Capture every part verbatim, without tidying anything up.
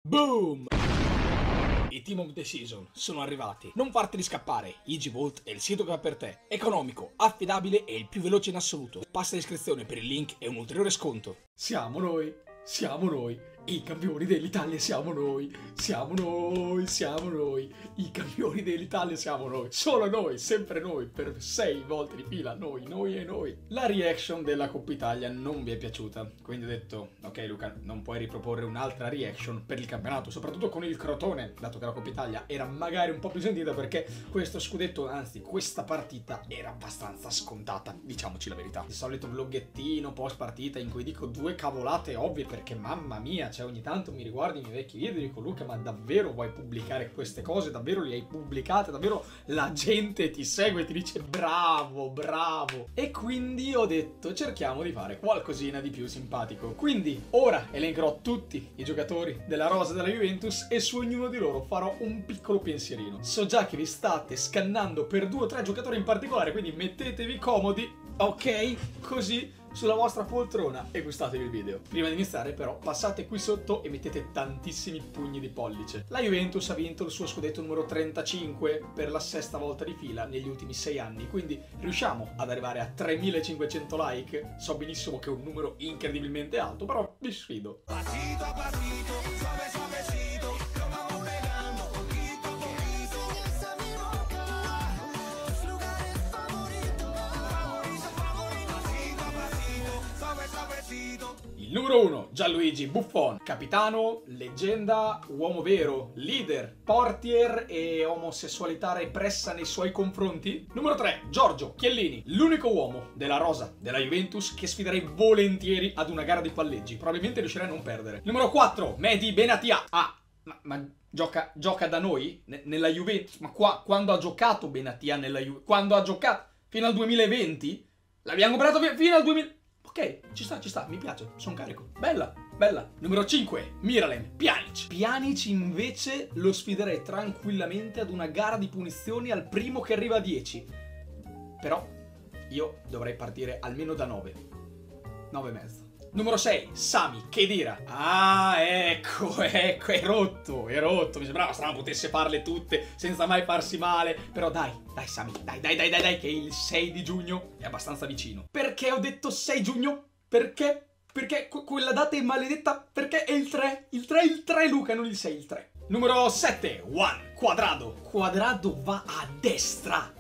Boom! I Team of the Season sono arrivati. Non farteli scappare, EasyVault è il sito che va per te. Economico, affidabile e il più veloce in assoluto. Passa l'iscrizione per il link e un ulteriore sconto. Siamo noi, siamo noi, i campioni dell'Italia siamo noi, siamo noi, siamo noi, i campioni dell'Italia siamo noi, solo noi, sempre noi, per sei volte di fila, noi, noi e noi. La reaction della Coppa Italia non vi è piaciuta, quindi ho detto, ok Luca, non puoi riproporre un'altra reaction per il campionato, soprattutto con il Crotone, dato che la Coppa Italia era magari un po' più sentita perché questo scudetto, anzi questa partita era abbastanza scontata, diciamoci la verità. Il solito vloggettino post partita in cui dico due cavolate ovvie perché mamma mia, cioè ogni tanto mi riguardi i miei vecchi video e dico Luca, ma davvero vuoi pubblicare queste cose? Davvero le hai pubblicate? Davvero la gente ti segue e ti dice bravo, bravo? E quindi ho detto cerchiamo di fare qualcosina di più simpatico. Quindi ora elencherò tutti i giocatori della rosa della Juventus e su ognuno di loro farò un piccolo pensierino. So già che vi state scannando per due o tre giocatori in particolare, quindi mettetevi comodi, ok? Così sulla vostra poltrona e gustatevi il video. Prima di iniziare però passate qui sotto e mettete tantissimi pugni di pollice. La Juventus ha vinto il suo scudetto numero trentacinque per la sesta volta di fila negli ultimi sei anni, quindi riusciamo ad arrivare a tremilacinquecento like. So benissimo che è un numero incredibilmente alto, però vi sfido. Pasito a pasito, suave suavecito, lo vamos pegando poquito a poquito. Esa mi boca, tus lugares favoritos, favorito, favorito. Pasito a pasito, suave suavecito. Il numero uno, Gianluigi Buffon, capitano, leggenda, uomo vero, leader, portier e omosessualità repressa nei suoi confronti. Numero tre, Giorgio Chiellini, l'unico uomo della rosa della Juventus che sfiderei volentieri ad una gara di palleggi. Probabilmente riuscirei a non perdere. Numero quattro, Mehdi Benatia. Ah, ma, ma gioca, gioca da noi? N nella Juventus? Ma qua, quando ha giocato Benatia nella Juventus? Quando ha giocato? Fino al duemilaventi? L'abbiamo comprato fino al duemila... Ok, ci sta, ci sta, mi piace, sono carico. Bella, bella. Numero cinque, Miralem Pjanic. Pjanic invece lo sfiderei tranquillamente ad una gara di punizioni al primo che arriva a dieci. Però io dovrei partire almeno da nove. nove e mezzo. Numero sei, Sami Khedira. Ah, ecco, ecco, è rotto, è rotto. Mi sembrava strano potesse farle tutte senza mai farsi male. Però dai, dai Sami, dai, dai, dai, dai, dai, che il sei di giugno è abbastanza vicino. Perché ho detto sei giugno? Perché? Perché que quella data è maledetta? Perché è il tre, il tre, il tre Luca, non il sei, il tre. Numero sette, Juan Cuadrado. Cuadrado va a destra,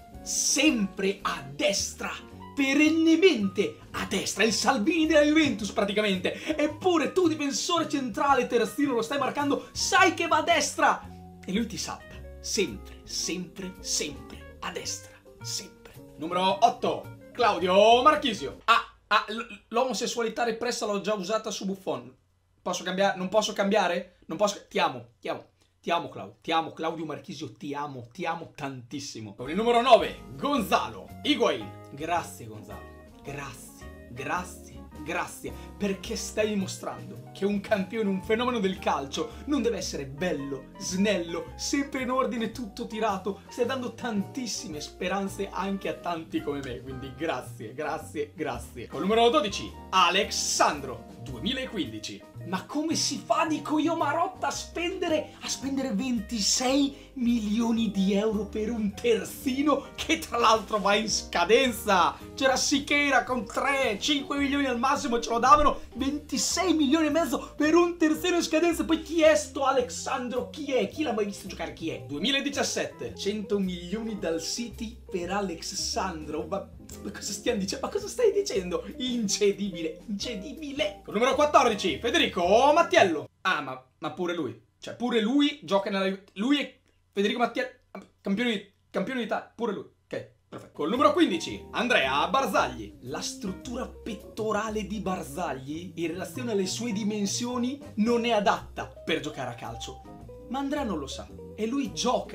sempre a destra. Perennemente a destra, il Salvini della Juventus praticamente. Eppure tu, difensore centrale terzino, lo stai marcando, sai che va a destra e lui ti salta, sempre, sempre, sempre a destra, sempre. Numero otto, Claudio Marchisio. Ah, ah l'omosessualità repressa l'ho già usata su Buffon. Posso cambiare? Non posso cambiare? Non posso... Ti amo, ti amo. Ti amo Claudio, ti amo Claudio Marchisio, ti amo, ti amo tantissimo. Con il numero nove, Gonzalo Higuain. Grazie Gonzalo, grazie, grazie, grazie, perché stai dimostrando che un campione, un fenomeno del calcio non deve essere bello, snello, sempre in ordine, tutto tirato. Stai dando tantissime speranze anche a tanti come me, quindi grazie, grazie, grazie. Con il numero dodici, Alex Sandro, duemilaquindici. Ma come si fa, dico io, Marotta, a spendere, a spendere ventisei milioni di euro per un terzino che tra l'altro va in scadenza? C'era Sichera con tre cinque milioni al massimo, ce lo davano, ventisei milioni e mezzo per un terzino in scadenza. Poi chi è sto Alexandro? Chi è? Chi l'ha mai visto giocare? Chi è? duemiladiciassette, cento milioni dal City per Alex Sandro. Ma... Ma cosa stiamo dicendo? Ma cosa stai dicendo? Incedibile, incedibile. Con numero quattordici, Federico Mattiello. Ah, ma, ma pure lui. Cioè, pure lui gioca nella... Lui è Federico Mattiello, campione di... campione d'Italia. Pure lui. Ok, perfetto. Con il numero quindici, Andrea Barzagli. La struttura pettorale di Barzagli, in relazione alle sue dimensioni, non è adatta per giocare a calcio. Ma Andrea non lo sa. E lui gioca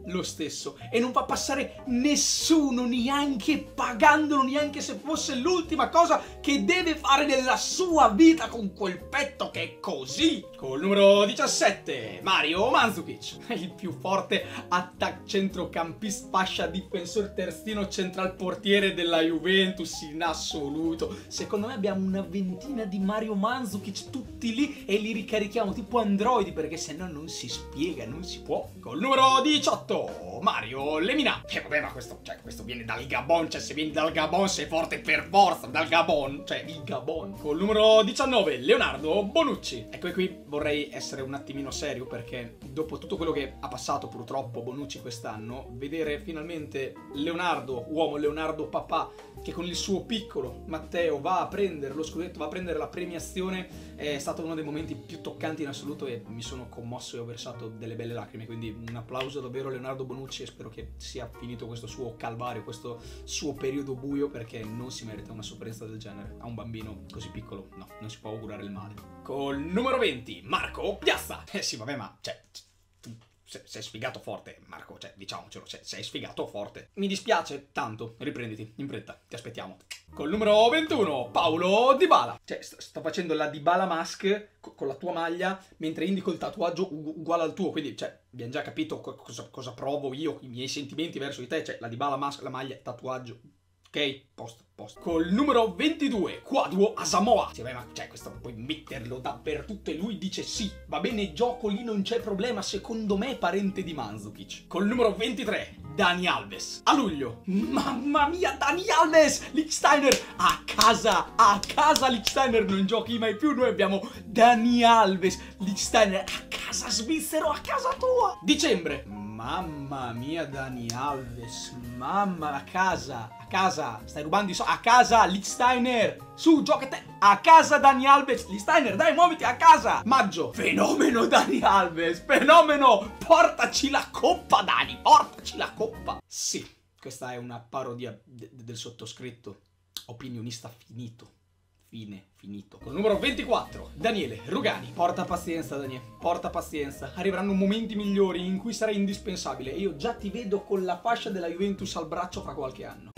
lo stesso e non fa passare nessuno, neanche pagandolo, neanche se fosse l'ultima cosa che deve fare nella sua vita con quel petto che è così. Col numero diciassette, Mario Mandzukic, il più forte attack centrocampista, fascia difensore terzino central portiere della Juventus in assoluto. Secondo me abbiamo una ventina di Mario Mandzukic tutti lì e li ricarichiamo tipo androidi, perché se no non si spiega, non si può. Col numero diciotto, Mario Lemina. E vabbè, ma questo, cioè, questo viene dal Gabon, cioè se vieni dal Gabon sei forte per forza, dal Gabon, cioè il Gabon. Col numero diciannove, Leonardo Bonucci. Ecco, qui vorrei essere un attimino serio, perché dopo tutto quello che ha passato purtroppo Bonucci quest'anno, vedere finalmente Leonardo, uomo Leonardo papà, che con il suo piccolo Matteo va a prendere lo scudetto, va a prendere la premiazione, è stato uno dei momenti più toccanti in assoluto e mi sono commosso e ho versato delle belle lacrime, quindi un applauso davvero a Leonardo Bonucci e spero che sia finito questo suo calvario, questo suo periodo buio, perché non si merita una sofferenza del genere a un bambino così piccolo. No, non si può augurare il male. Col numero venti, Marco Piazza. Eh sì, vabbè, ma cioè tu sei sfigato forte, Marco, cioè diciamocelo, sei sfigato forte. Mi dispiace tanto, riprenditi, in fretta, ti aspettiamo. Col numero ventuno, Paulo Dybala. Cioè, sto, sto facendo la Dybala mask co con la tua maglia, mentre indico il tatuaggio uguale al tuo, quindi, cioè, abbiamo già capito co cosa, cosa provo io, i miei sentimenti verso di te, cioè, la Dybala mask, la maglia, tatuaggio. Ok, posto, posto. Col numero ventidue, Kwadwo Asamoah. Sì, beh, ma cioè, questo puoi metterlo dappertutto e lui dice sì, va bene, gioco lì, non c'è problema, secondo me è parente di Mandzukic. Col numero ventitré, Dani Alves. A luglio, mamma mia, Dani Alves! Lichtsteiner, a casa, a casa Lichtsteiner, non giochi mai più, noi abbiamo Dani Alves, Lichtsteiner, a casa svizzero, a casa tua. Dicembre, mamma mia, Dani Alves, mamma, a casa, a casa, stai rubando i soldi, a casa, Lichtsteiner, su, gioca te, a casa Dani Alves, Lichtsteiner, dai, muoviti, a casa. Maggio, fenomeno Dani Alves, fenomeno, portaci la coppa Dani, portaci la coppa. Sì, questa è una parodia de del sottoscritto, opinionista finito. Fine, finito. Col numero ventiquattro, Daniele Rugani. Porta pazienza, Daniele, porta pazienza. Arriveranno momenti migliori in cui sarai indispensabile e io già ti vedo con la fascia della Juventus al braccio fra qualche anno.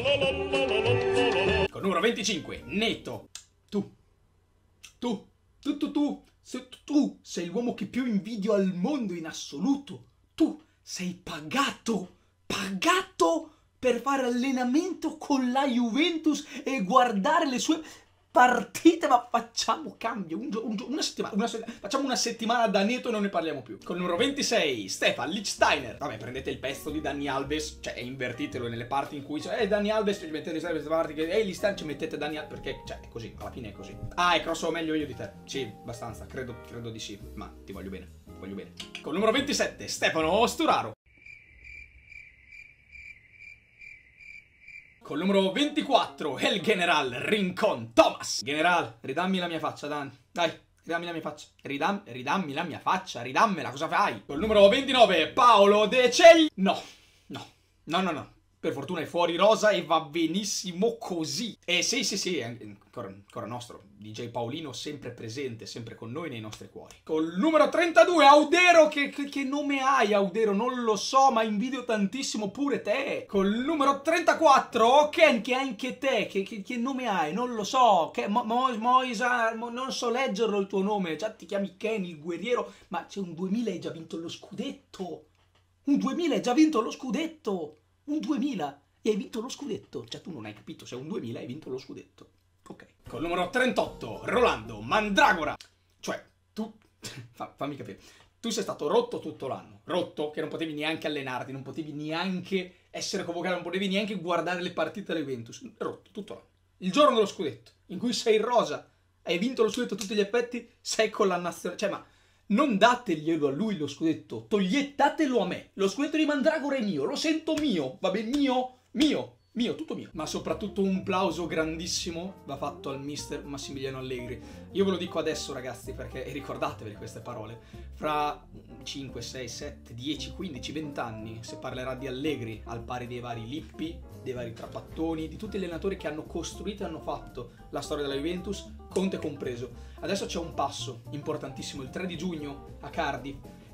Col numero venticinque, Neto. Tu, tu, tu, tu, tu, se, tu sei l'uomo che più invidio al mondo in assoluto. Tu sei pagato, pagato per fare allenamento con la Juventus e guardare le sue partite, ma facciamo cambio, un un una settimana, una se facciamo una settimana da Neto e non ne parliamo più. Col numero ventisei, Stefan Lichtsteiner. Vabbè, prendete il pezzo di Dani Alves, cioè, e invertitelo nelle parti in cui c'è, eh, Dani Alves, ci mettete queste parti, che, eh, Lichtsteiner, ci mettete Dani Alves, perché, cioè, è così, alla fine è così. Ah, e crosso meglio io di te. Sì, abbastanza, credo, credo di sì, ma ti voglio bene, ti voglio bene. Col numero ventisette, Stefano Sturaro. Col numero ventiquattro, il general Rincon Thomas. General, ridammi la mia faccia, Dan. Dai, ridammi la mia faccia. Ridam, ridammi la mia faccia, ridammela, cosa fai? Col numero ventinove, Paolo De Cegli. No, no, no, no, no. Per fortuna è fuori rosa e va benissimo così. E sì, sì, sì, è ancora, ancora nostro. D J Paolino sempre presente, sempre con noi nei nostri cuori. Col numero trentadue, Audero, che, che, che nome hai, Audero? Non lo so, ma invidio tantissimo pure te. Col numero trentaquattro, Ken, che anche te, che, che, che nome hai? Non lo so. Che, Mo, Mo, Moisa, Mo, non so leggerlo il tuo nome. Già ti chiami Ken, il guerriero, ma c'è un duemila e hai già vinto lo scudetto. Un duemila e hai già vinto lo scudetto. Un duemila e hai vinto lo scudetto. Cioè tu non hai capito, se è un duemila hai vinto lo scudetto. Ok. Col numero trentotto, Rolando Mandragora. Cioè, tu... Fa, fammi capire. Tu sei stato rotto tutto l'anno. Rotto, che non potevi neanche allenarti, non potevi neanche essere convocato, non potevi neanche guardare le partite della Juventus. Rotto tutto l'anno. Il giorno dello scudetto, in cui sei in rosa, hai vinto lo scudetto a tutti gli effetti, sei con la nazionale. Cioè, ma... non dateglielo a lui lo scudetto, toglietatelo a me. Lo scudetto di Mandragora è mio, lo sento mio, va bene, mio, mio, mio, tutto mio. Ma soprattutto un plauso grandissimo va fatto al mister Massimiliano Allegri. Io ve lo dico adesso, ragazzi, perché ricordatevi queste parole. Fra cinque, sei, sette, dieci, quindici, venti anni si parlerà di Allegri al pari dei vari Lippi, dei vari Trapattoni, di tutti gli allenatori che hanno costruito e hanno fatto la storia della Juventus, Conte compreso. Adesso c'è un passo importantissimo, il tre di giugno a Cardiff,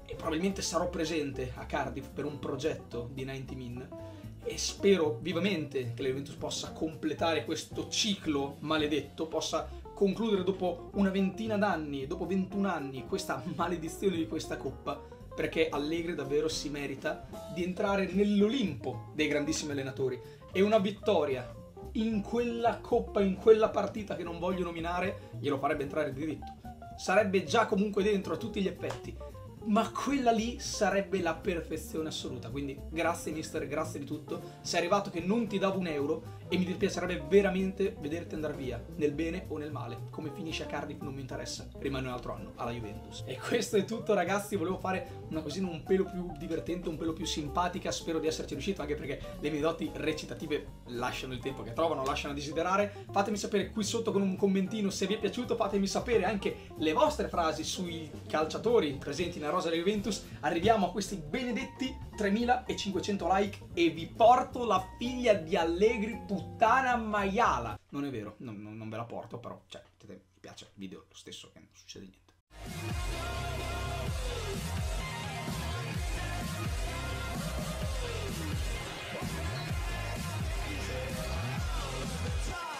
e probabilmente sarò presente a Cardiff per un progetto di novanta Min e spero vivamente che la Juventus possa completare questo ciclo maledetto, possa concludere dopo una ventina d'anni, dopo ventuno anni, questa maledizione di questa coppa, perché Allegri davvero si merita di entrare nell'Olimpo dei grandissimi allenatori, e una vittoria in quella coppa, in quella partita che non voglio nominare, glielo farebbe entrare di diritto. Sarebbe già comunque dentro a tutti gli effetti, ma quella lì sarebbe la perfezione assoluta. Quindi grazie mister, grazie di tutto. Sei arrivato che non ti davo un euro e mi dispiacerebbe veramente vederti andare via, nel bene o nel male. Come finisce a Cardiff non mi interessa, rimane un altro anno alla Juventus. E questo è tutto ragazzi, volevo fare una cosina un pelo più divertente, un pelo più simpatica, spero di esserci riuscito, anche perché le mie doti recitative lasciano il tempo che trovano, lasciano a desiderare. Fatemi sapere qui sotto con un commentino se vi è piaciuto, fatemi sapere anche le vostre frasi sui calciatori presenti nella rosa della Juventus. Arriviamo a questi benedetti tremilacinquecento like e vi porto la figlia di Allegri, puttana maiala. Non è vero, non, non, non ve la porto, però cioè, mi piace il video lo stesso, che non succede niente. Try